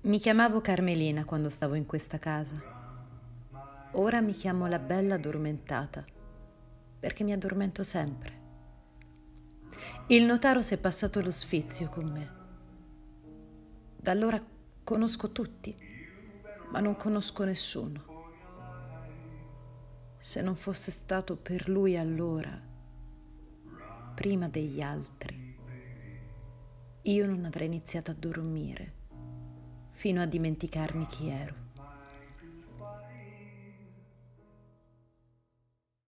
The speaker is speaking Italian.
Mi chiamavo Carmelina quando stavo in questa casa. Ora mi chiamo la bella addormentata, perché mi addormento sempre. Il notaro si è passato lo sfizio con me. Da allora conosco tutti, ma non conosco nessuno. Se non fosse stato per lui allora, prima degli altri, io non avrei iniziato a dormire fino a dimenticarmi chi ero.